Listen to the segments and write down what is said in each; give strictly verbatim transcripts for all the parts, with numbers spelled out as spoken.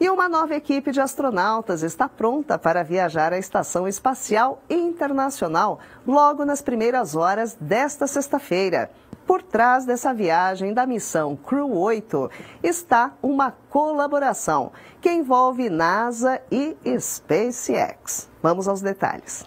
E uma nova equipe de astronautas está pronta para viajar à Estação Espacial Internacional logo nas primeiras horas desta sexta-feira. Por trás dessa viagem da missão Crew oito está uma colaboração que envolve NASA e SpaceX. Vamos aos detalhes.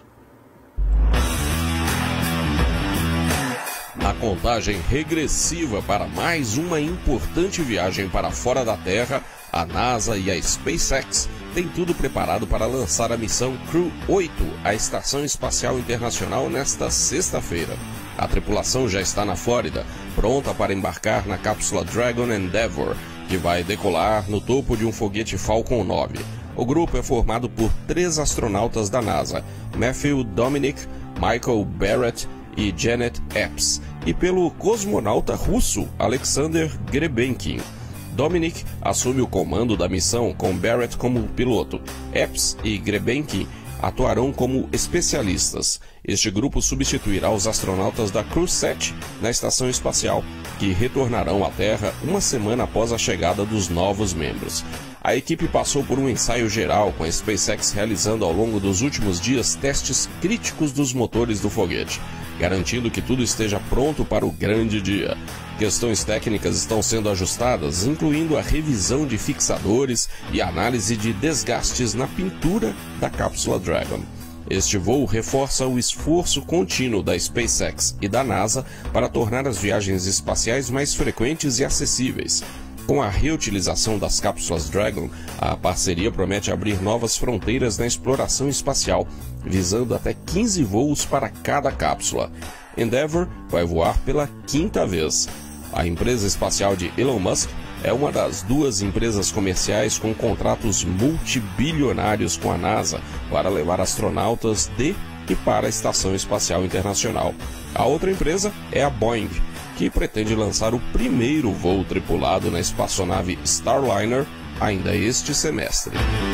A contagem regressiva para mais uma importante viagem para fora da Terra, a NASA e a SpaceX têm tudo preparado para lançar a missão Crew oito à Estação Espacial Internacional nesta sexta-feira. A tripulação já está na Flórida, pronta para embarcar na cápsula Dragon Endeavour, que vai decolar no topo de um foguete Falcon nove. O grupo é formado por três astronautas da NASA, Matthew Dominic, Michael Barrett e Janet Epps, e pelo cosmonauta russo Alexander Grebenkin. Dominic assume o comando da missão com Barrett como piloto. Epps e Grebenkin atuarão como especialistas. Este grupo substituirá os astronautas da Crew sete na estação espacial, que retornarão à Terra uma semana após a chegada dos novos membros. A equipe passou por um ensaio geral, com a SpaceX realizando ao longo dos últimos dias testes críticos dos motores do foguete, garantindo que tudo esteja pronto para o grande dia. Questões técnicas estão sendo ajustadas, incluindo a revisão de fixadores e análise de desgastes na pintura da cápsula Dragon. Este voo reforça o esforço contínuo da SpaceX e da NASA para tornar as viagens espaciais mais frequentes e acessíveis. Com a reutilização das cápsulas Dragon, a parceria promete abrir novas fronteiras na exploração espacial, visando até quinze voos para cada cápsula. Endeavour vai voar pela quinta vez. A empresa espacial de Elon Musk é uma das duas empresas comerciais com contratos multibilionários com a NASA para levar astronautas de e para a Estação Espacial Internacional. A outra empresa é a Boeing, que pretende lançar o primeiro voo tripulado na espaçonave Starliner ainda este semestre.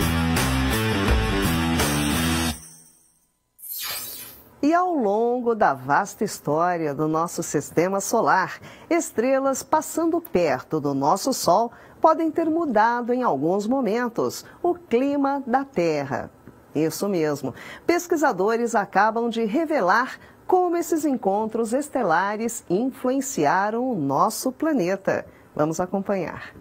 E ao longo da vasta história do nosso sistema solar, estrelas passando perto do nosso Sol podem ter mudado em alguns momentos o clima da Terra. Isso mesmo, pesquisadores acabam de revelar como esses encontros estelares influenciaram o nosso planeta. Vamos acompanhar.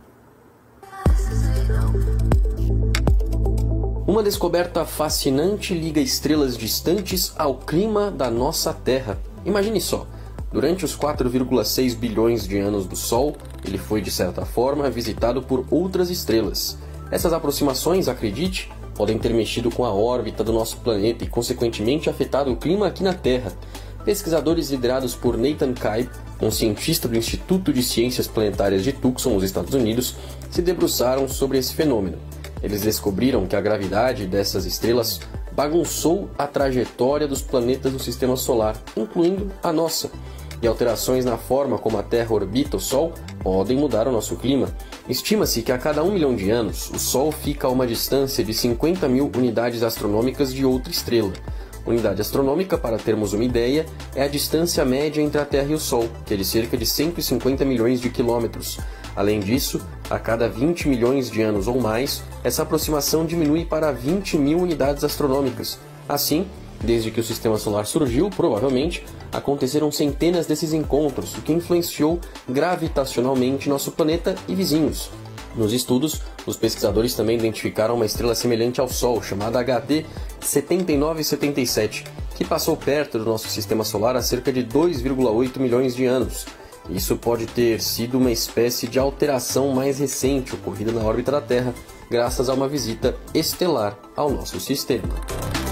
Uma descoberta fascinante liga estrelas distantes ao clima da nossa Terra. Imagine só, durante os quatro vírgula seis bilhões de anos do Sol, ele foi de certa forma visitado por outras estrelas. Essas aproximações, acredite, podem ter mexido com a órbita do nosso planeta e consequentemente afetado o clima aqui na Terra. Pesquisadores liderados por Nathan Kaibe, um cientista do Instituto de Ciências Planetárias de Tucson, nos Estados Unidos, se debruçaram sobre esse fenômeno. Eles descobriram que a gravidade dessas estrelas bagunçou a trajetória dos planetas do Sistema Solar, incluindo a nossa. E alterações na forma como a Terra orbita o Sol podem mudar o nosso clima. Estima-se que a cada um milhão de anos, o Sol fica a uma distância de cinquenta mil unidades astronômicas de outra estrela. Unidade astronômica, para termos uma ideia, é a distância média entre a Terra e o Sol, que é de cerca de cento e cinquenta milhões de quilômetros. Além disso, a cada vinte milhões de anos ou mais, essa aproximação diminui para vinte mil unidades astronômicas. Assim, desde que o Sistema Solar surgiu, provavelmente, aconteceram centenas desses encontros, o que influenciou gravitacionalmente nosso planeta e vizinhos. Nos estudos, os pesquisadores também identificaram uma estrela semelhante ao Sol, chamada H D setenta e nove setenta e sete, que passou perto do nosso Sistema Solar há cerca de dois vírgula oito milhões de anos. Isso pode ter sido uma espécie de alteração mais recente ocorrida na órbita da Terra, graças a uma visita estelar ao nosso sistema.